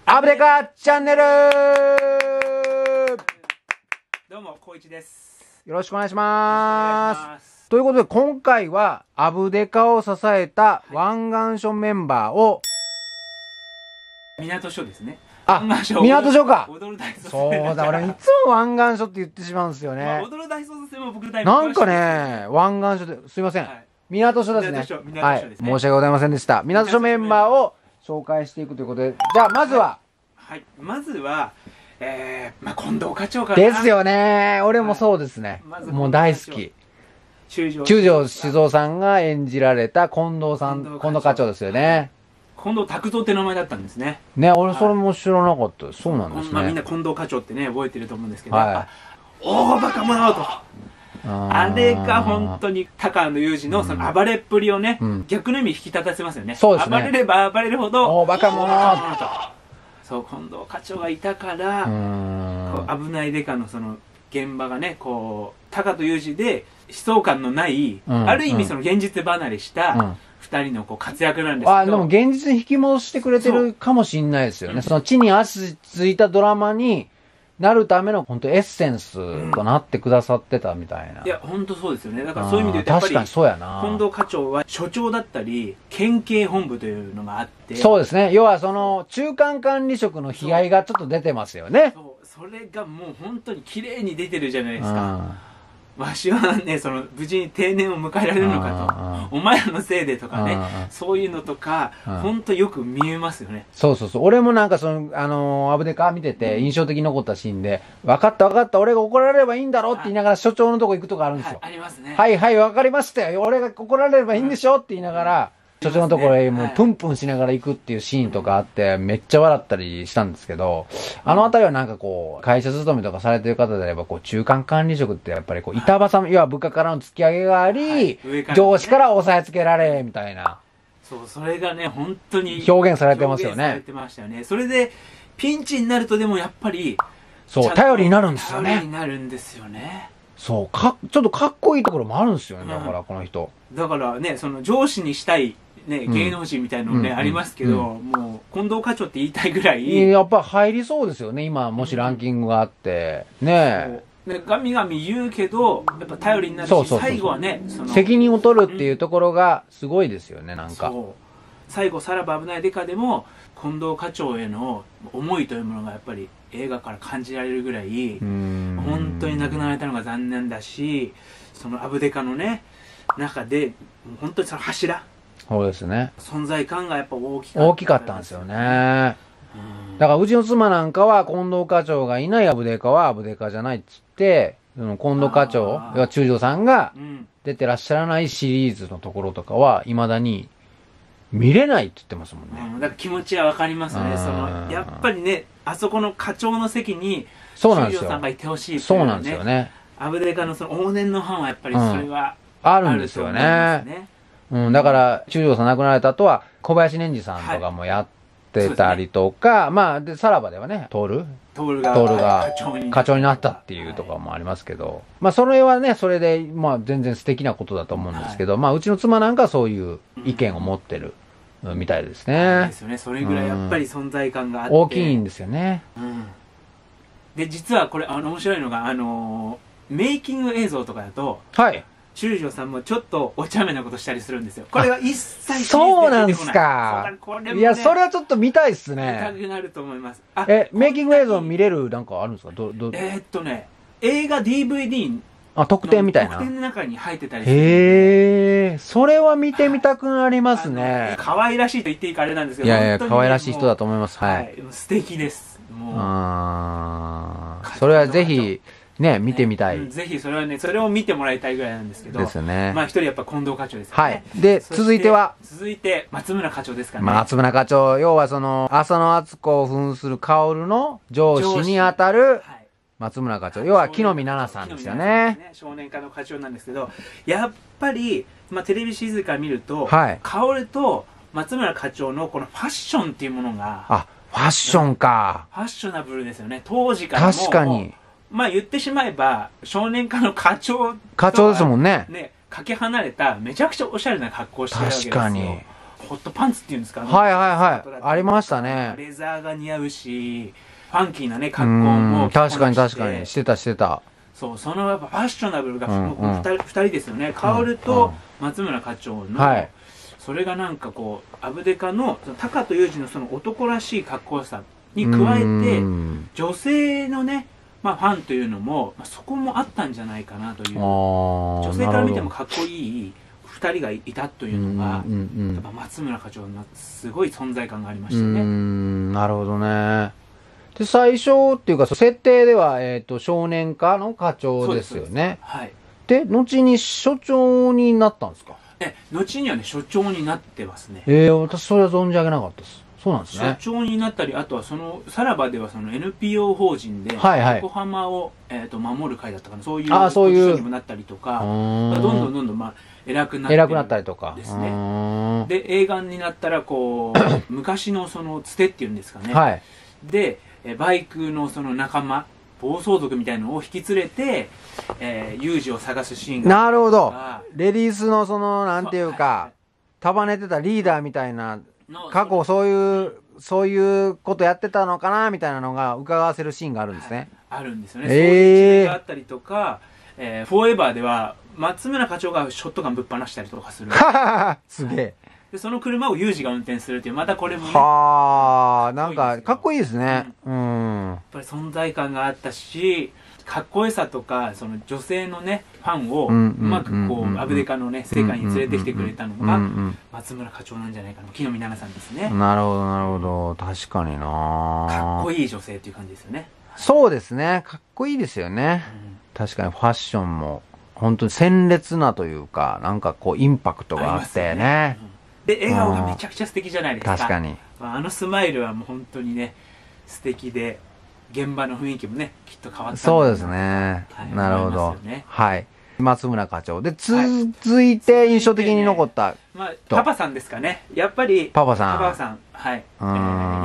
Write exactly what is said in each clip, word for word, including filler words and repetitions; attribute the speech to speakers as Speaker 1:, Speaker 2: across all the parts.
Speaker 1: アブデカチャンネル。
Speaker 2: どうもこういちです。
Speaker 1: よろしくお願いします。ということで今回はアブデカを支えた湾岸署メンバーを、
Speaker 2: 港署ですね。
Speaker 1: あ、港署か。
Speaker 2: 踊る大捜査
Speaker 1: 線。そうだ、俺いつも湾岸署って言ってしまうんですよね。
Speaker 2: まあ、踊る大捜査線も僕大
Speaker 1: なんかね、湾岸署で、すいません。はい、港署ですね。
Speaker 2: 港署、港
Speaker 1: はい。
Speaker 2: 署ですね。
Speaker 1: 申し訳ございませんでした。港署メンバーを紹介していくということで、じゃあまずは、
Speaker 2: はい、はい、まずは、えー、まあ近藤課長かな。
Speaker 1: ですよね。俺もそうですね。はい、もう大好き。中条静雄さんが演じられた近藤さん、近藤課長ですよね。
Speaker 2: 近藤拓三って名前だったんですね。
Speaker 1: ね、俺それも知らなかった。そうなんですね。
Speaker 2: まあみんな近藤課長ってね、覚えてると思うんですけど、はい、大バカ者と。あれが本当に高野裕二のその暴れっぷりをね、うん、逆の意味引き立たせますよね。
Speaker 1: そうですね。
Speaker 2: 暴れれば暴れるほど、
Speaker 1: 大バカ者
Speaker 2: と。そう、近藤課長がいたから、こう危ないデカのその現場がね、こう、高野裕二で悲壮感のない、うん、ある意味その現実離れした、うん二人のこう活躍なんですけど、
Speaker 1: あ、でも現実に引き戻してくれてるかもしれないですよね。そ, その地に足ついたドラマになるための本当エッセンスとなってくださってたみたいな。
Speaker 2: うん、いや、本当そうですよね。だからそういう意味で言うとやっぱり、
Speaker 1: 確かにそうやな。
Speaker 2: 近藤課長は署長だったり、県警本部というのがあって。
Speaker 1: そうですね。要はその中間管理職の悲哀がちょっと出てますよね。
Speaker 2: そう。それがもう本当に綺麗に出てるじゃないですか。わしはね、その無事に定年を迎えられるのかと、お前らのせいでとかね、そういうのとか、本当よく見えますよね。
Speaker 1: そうそうそう、俺もなんかその、あのー、アブデカ見てて印象的に残ったシーンで、分かった分かった、俺が怒られればいいんだろって言いながら所長のとこ行くとこあるんですよ。
Speaker 2: はい、ありますね。
Speaker 1: はいはい、分かりましたよ、俺が怒られればいいんでしょって言いながら、所長のところへもうプンプンしながら行くっていうシーンとかあって、めっちゃ笑ったりしたんですけど、あのあたりはなんかこう、会社勤めとかされてる方であれば、こう、中間管理職ってやっぱりこう、板挟み、要は部下からの突き上げがあり、上司から押さえつけられ、みたいな。
Speaker 2: そう、それがね、本当に
Speaker 1: 表現されてますよね。
Speaker 2: 表現されてましたよね。それで、ピンチになるとでもやっぱり、
Speaker 1: そう、頼りになるんですよね。
Speaker 2: 頼りになるんですよね。
Speaker 1: そう、か、ちょっとかっこいいところもあるんですよね、だからこの人。
Speaker 2: だからね、その上司にしたい、ね、芸能人みたいなのね、うん、ありますけど、うん、もう、近藤課長って言いたいぐらい。
Speaker 1: やっぱ入りそうですよね、今、もしランキングがあって。うん、ね
Speaker 2: え。で、ガミガミ言うけど、やっぱ頼りになるし、そうそうそう最後はね、
Speaker 1: その責任を取るっていうところがすごいですよね、なんか。そう。
Speaker 2: 最後、さらば危ないデカでも、近藤課長への思いというものがやっぱり映画から感じられるぐらい、本当に亡くなられたのが残念だし、そのアブデカのね、中で、本当にその柱。
Speaker 1: そうですね。
Speaker 2: 存在感がやっぱ大きかった。
Speaker 1: 大きかったんですよね。だからうちの妻なんかは近藤課長がいないアブデカはアブデカじゃないっつって、その近藤課長、要は中条さんが出てらっしゃらないシリーズのところとかは未だに見れないって言ってますもんね。
Speaker 2: うん、だから気持ちはわかりますね。その、やっぱりね、あそこの課長の席に中条さんがいてほしいっていう
Speaker 1: そうなんですよね。
Speaker 2: アブデカのその往年のファンはやっぱりそれは、
Speaker 1: うん、あるんですよね。うん、だから、中条さん亡くなられた後は、小林年次さんとかもやってたりとか、はいね、まあ、で、さらばではね、トール
Speaker 2: トールが、
Speaker 1: トールが課長になったっていうとかもありますけど、はい、まあ、それはね、それで、まあ、全然素敵なことだと思うんですけど、はい、まあ、うちの妻なんかはそういう意見を持ってるみたいですね。
Speaker 2: ですよね。それぐらいやっぱり存在感があって。
Speaker 1: 大きいんですよね。
Speaker 2: うん。で、実はこれ、あの、面白いのが、あのー、メイキング映像とかだと、
Speaker 1: はい。
Speaker 2: 中条さんもちょっとお茶目なことしたりするんですよ。これが一切
Speaker 1: そうなんですか。ね、いや、それはちょっと見たいっすね。
Speaker 2: 見たくなると思います。
Speaker 1: え、メイキング映像見れるなんかあるんですかど、ど、
Speaker 2: えー、っとね、映画 ディーブイディー
Speaker 1: あ、特典みたいな。
Speaker 2: 特典の中に入ってたりする。
Speaker 1: へえ、それは見てみたくなりますね。
Speaker 2: 可愛らしいと言っていいかあれなんですけど。
Speaker 1: いやいや、可愛らしい人だと思います。はい。はい、
Speaker 2: 素敵です。もう。
Speaker 1: ああ。それはぜひ、ね、見てみたい、ねうん。ぜ
Speaker 2: ひそれはね、それを見てもらいたいぐらいなんですけど。
Speaker 1: ですよね。
Speaker 2: まあ一人やっぱ近藤課長ですね。
Speaker 1: はい。で、続いては
Speaker 2: 続いて、松村課長ですかね。
Speaker 1: 松村課長、要はその、浅野敦子を扮する薫の上司にあたる、松村課長。要は木の実奈々さんですよね。
Speaker 2: 少年課の課長なんですけど、やっぱり、まあテレビシリーズから見ると、はい、薫と松村課長のこのファッションっていうものが。
Speaker 1: あ、ファッションか。
Speaker 2: ファッショナブルですよね。当時からも。
Speaker 1: 確かに。
Speaker 2: まあ言ってしまえば、少年課の課長
Speaker 1: 課長ですもんね。
Speaker 2: ね、かけ離れた、めちゃくちゃおしゃれな格好をしてるわけですよ。
Speaker 1: 確かに。
Speaker 2: ホットパンツっていうんですか、
Speaker 1: はいはいはい。ありましたね。
Speaker 2: レザーが似合うし、ファンキーなね、格好も
Speaker 1: 確かに確かに。してたしてた。
Speaker 2: そう、そのやっぱファッショナブルが、
Speaker 1: うんうん、
Speaker 2: ふたりふたりですよね。薫と松村課長の、
Speaker 1: はい、
Speaker 2: それがなんかこう、アブデカの、高戸裕二のその男らしい格好さに加えて、女性のね、まあファンというのも、まあ、そこもあったんじゃないかなという。女性から見てもかっこいいふたりがいたというのが、やっぱ松村課長のすごい存在感がありましたね。
Speaker 1: うん、なるほどね。で、最初っていうか、設定では、えっと、少年課の課長ですよね。
Speaker 2: はい。
Speaker 1: で、後に所長になったんですか？
Speaker 2: え、後にはね、所長になってますね。
Speaker 1: ええー、私それは存じ上げなかったです。そうなんですね。
Speaker 2: 所長になったり、あとはその、さらばではその エヌピーオー 法人で、
Speaker 1: はいはい、
Speaker 2: 横浜を、えー、と守る会だったかな、そういう
Speaker 1: ポジショ
Speaker 2: ンにもなったりとか、どんどんどんどん、まあ、偉くなって
Speaker 1: 偉くなったりとか
Speaker 2: ですね。で、映画になったら、こう、昔のその、つてっていうんですかね。
Speaker 1: はい。
Speaker 2: で、バイクのその仲間、暴走族みたいのを引き連れて、えー、ユージを探すシーンが。
Speaker 1: なるほど。レディースのその、なんていうか、はい、束ねてたリーダーみたいな、過去そういう、そういうことやってたのかなみたいなのが伺わせるシーンがあるんですね。
Speaker 2: はい、あるんですよね。えー、そういう一面があったりとか、えー、フォーエバーでは、松村課長がショットガンぶっ放したりとかする。
Speaker 1: すげえ。
Speaker 2: で、その車をユージが運転するっていう、またこれもね。
Speaker 1: はあ、なんか、かっこいいですね。うん。うん、
Speaker 2: やっぱり存在感があったし、かっこよさとか、その女性のね、ファンをうまくこう、アブデカのね、世界に連れてきてくれたのが、松村課長なんじゃないかな。木の実奈々さんですね。
Speaker 1: なるほど、なるほど。確かにな
Speaker 2: かっこいい女性っていう感じですよね。
Speaker 1: そうですね。かっこいいですよね。うん、確かにファッションも、本当に鮮烈なというか、なんかこう、インパクトがあってね。
Speaker 2: で、笑顔がめちゃくちゃ素敵じゃないですか。
Speaker 1: 確かに。
Speaker 2: あのスマイルはもう本当にね、素敵で、現場の雰囲気もね、きっと変わった。
Speaker 1: そうですね。なるほど。はい。松村課長。で、続いて印象的に残った。
Speaker 2: まあ、パパさんですかね。やっぱり、
Speaker 1: パパさん。
Speaker 2: パパさん。はい。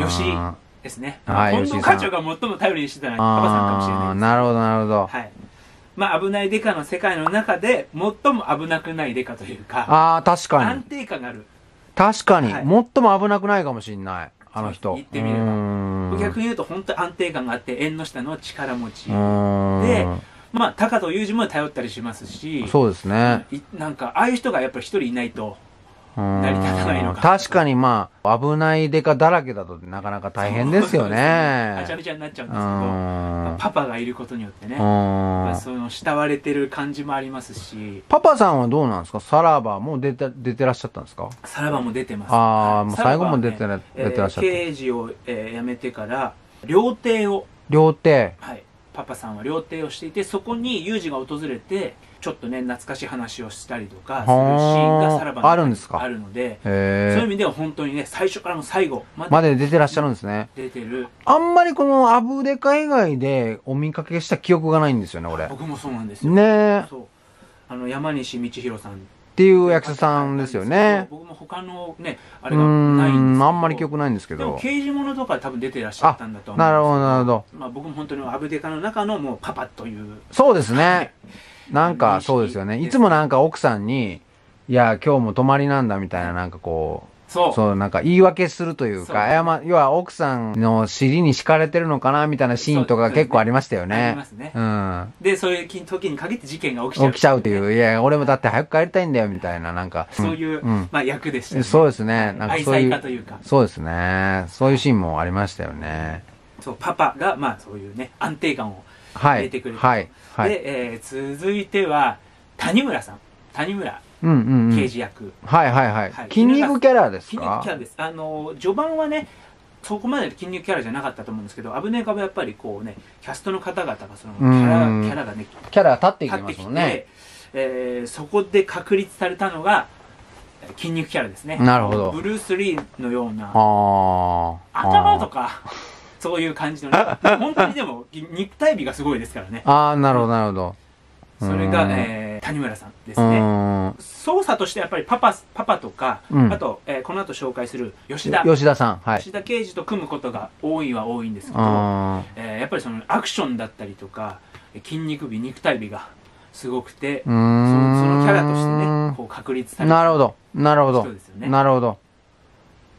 Speaker 2: 吉井ですね。本当課長が最も頼りにしてたのはパパさんかもしれないです。
Speaker 1: なるほど、なるほど。
Speaker 2: はい。まあ、危ないデカの世界の中で、最も危なくないデカというか。
Speaker 1: ああ、確かに。
Speaker 2: 安定感がある。
Speaker 1: 確かに。最も危なくないかもしれない。あの人。
Speaker 2: 言ってみれば。逆に言うと本当に安定感があって縁の下の力持ちで、まあ高戸裕二も頼ったりしますし、
Speaker 1: そうですね。
Speaker 2: なんかああいう人がやっぱり一人いないと成り立たないのか。
Speaker 1: 確かにまあ危ないデカだらけだとなかなか大変ですよね。
Speaker 2: あちゃめちゃになっちゃうんですけど、パパがいることによってね、その慕われてる感じもありますし。
Speaker 1: パパさんはどうなんですか？さらばも出て出てらっしゃったんですか？
Speaker 2: さらばも出てます。
Speaker 1: ああ、もう最後も出てら出てらっしゃった。
Speaker 2: 刑事を辞めてから料亭を。
Speaker 1: 料亭。
Speaker 2: はい。パパさんは料亭をしていて、そこにユージが訪れて、ちょっとね、懐かしい話をしたりとかするシーンがさらばにあるんですか？あるので、そういう意味では本当にね、最初からも最後
Speaker 1: まで、まで出てらっしゃるんですね。
Speaker 2: 出てる。
Speaker 1: あんまりこのアブデカ以外でお見かけした記憶がないんですよね、俺。
Speaker 2: 僕もそうなんですよ。
Speaker 1: ねえ。
Speaker 2: そう。あの、山西道弘さん。
Speaker 1: っていう役者さんですよね。
Speaker 2: 僕も他のね、あれがないんですけど。
Speaker 1: あんまり記憶ないんですけど。
Speaker 2: でも刑事物とか多分出てらっしゃったんだと思うんですけど。
Speaker 1: なるほど、なるほど。
Speaker 2: まあ僕も本当にアブデカの中のもうパパという。
Speaker 1: そうですね。なんかそうですよね。いつもなんか奥さんに、いや、今日も泊まりなんだみたいななんかこう、そう。そう、なんか言い訳するというか、謝、要は奥さんの尻に敷かれてるのかなみたいなシーンとか結構ありましたよね。ありますね。うん。
Speaker 2: で、そういう時に限って事件が起きちゃう。
Speaker 1: 起きちゃうという。いや、俺もだって早く帰りたいんだよみたいな、なんか。
Speaker 2: そういう、まあ役でしたね。
Speaker 1: そうですね。
Speaker 2: なんかそういう。愛妻家というか。
Speaker 1: そうですね。そういうシーンもありましたよね。
Speaker 2: そう、パパが、まあそういうね、安定感を入れてくれる。はい。はい。で、え続いては、谷村さん。谷村。刑事役。
Speaker 1: はいはいはい。筋肉キャラですか？
Speaker 2: 筋肉キャラです。あの、序盤はね、そこまで筋肉キャラじゃなかったと思うんですけど、危ねえかはやっぱりこうね、キャストの方々がそのキャラ、キャラがね、
Speaker 1: キャラが立っていきますもんね。
Speaker 2: えー、そこで確立されたのが、筋肉キャラですね。
Speaker 1: なるほど。
Speaker 2: ブルース・リーのような、頭とか、そういう感じのね、本当にでも肉体美がすごいですからね。
Speaker 1: ああ、なるほどなるほど。
Speaker 2: それが、えー、谷村さんですね。操作としてやっぱりパパ、パパとか、うん、あと、えー、この後紹介する吉田。
Speaker 1: 吉田さん。はい。
Speaker 2: 吉田刑事と組むことが多いは多いんですけど、えー、やっぱりそのアクションだったりとか、筋肉美、肉体美がすごくて、その、そのキャラとしてね、こう確立されて
Speaker 1: なるほど。なるほど。なるほど。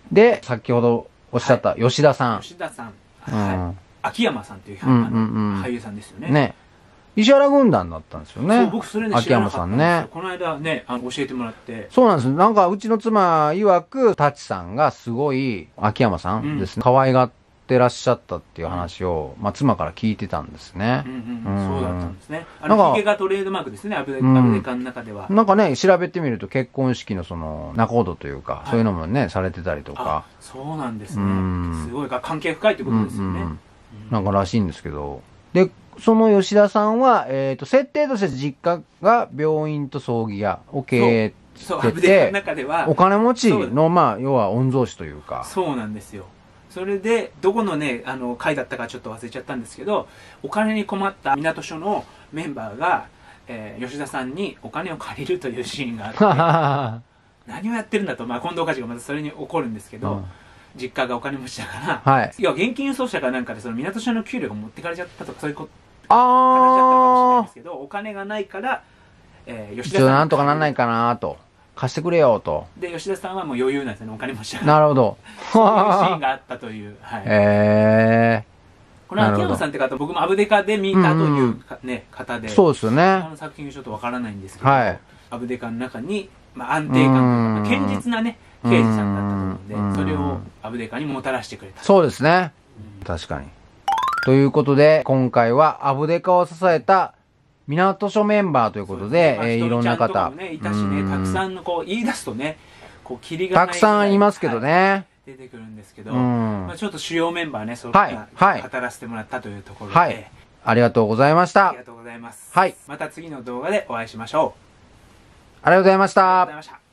Speaker 1: で、先ほどおっしゃった吉田さん。
Speaker 2: 吉田さん。
Speaker 1: うん
Speaker 2: はい。秋山さんというあ
Speaker 1: うんうんうん
Speaker 2: の俳優さんですよね。
Speaker 1: ね。石原軍団だったんですよね。
Speaker 2: そう、僕それね、知
Speaker 1: 秋山さ
Speaker 2: らなかったんですよ。
Speaker 1: んね。
Speaker 2: この間ね、あの教えてもらって。
Speaker 1: そうなんです。なんか、うちの妻曰く、タチさんがすごい、秋山さんですね、可愛がってらっしゃったっていう話を、まあ、妻から聞いてたんですね。
Speaker 2: うんうんうん、そうだったんですね。あ
Speaker 1: なんか
Speaker 2: の、ヒゲがトレードマークですね、アブデ
Speaker 1: うん
Speaker 2: アブデカの中では。
Speaker 1: なんかね、調べてみると結婚式のその、仲人というか、
Speaker 2: い
Speaker 1: そういうのもね、されてたりと
Speaker 2: あ
Speaker 1: か、、
Speaker 2: そうなんですね
Speaker 1: うん。
Speaker 2: すごい、関係深いってことですよね。
Speaker 1: うんうんなんからしいんですけど。で、その吉田さんは、えっ、と、設定として実家が病院と葬儀屋を経営
Speaker 2: そう、
Speaker 1: して
Speaker 2: アブデカの
Speaker 1: て、
Speaker 2: 中では
Speaker 1: お、金持ちの、まあ、要は御曹司というか。
Speaker 2: そうなんですよ。それで、どこのね、あの、会だったかちょっと忘れちゃったんですけど、お金に困った港署のメンバーが、えー吉田さんにお金を借りるというシーンがあって、何をやってるんだと、まあ、近藤課長がまたそれに怒るんですけど、
Speaker 1: うん
Speaker 2: 実家がお金持ちだから、
Speaker 1: はい。
Speaker 2: 要は現金輸送車かなんかでその港署の給料が持ってかれちゃったとか、そういうこと形だったのかもしれない
Speaker 1: あ
Speaker 2: ですけど、お金がないから、えー、吉
Speaker 1: ー、ちょっと
Speaker 2: 田さん
Speaker 1: なんとかなんないかなと。貸してくれよと。
Speaker 2: で、吉田さんはもう余裕なんですよね、お金持ちだから。
Speaker 1: なるほど。
Speaker 2: そういうシーンがあったという。はい。
Speaker 1: え
Speaker 2: この秋山さんって方、僕もアブデカで見たというか、ね、方
Speaker 1: ー、
Speaker 2: で、
Speaker 1: そうですよ
Speaker 2: 他
Speaker 1: ね。
Speaker 2: の作品がちょっとわからないんですけど、
Speaker 1: はい
Speaker 2: アブデカの中に、まあ、安定感というか、堅実なね、刑事さんだったと思うんで、
Speaker 1: うん
Speaker 2: それをアブデカにもたらしてくれた。
Speaker 1: そうですね。確かに。ということで、今回はアブデカを支えた港署メンバーということで、
Speaker 2: まあ
Speaker 1: えーいろんな方。
Speaker 2: ひとみちゃんとかもね、いたしね、
Speaker 1: うん
Speaker 2: たくさんのこう、言い出すとね、こう、キリがない
Speaker 1: たくさんいますけどね。
Speaker 2: はい出てくるんですけど、
Speaker 1: うん
Speaker 2: まあ、ちょっと主要メンバーね、そう
Speaker 1: はい
Speaker 2: いった
Speaker 1: はい
Speaker 2: 語らせてもらったというところで、
Speaker 1: はいありがとうございました
Speaker 2: あり。がとうございます。
Speaker 1: はい
Speaker 2: また次の動画でお会いしましょう。
Speaker 1: ありがとうございました
Speaker 2: ありがとうござい。ました。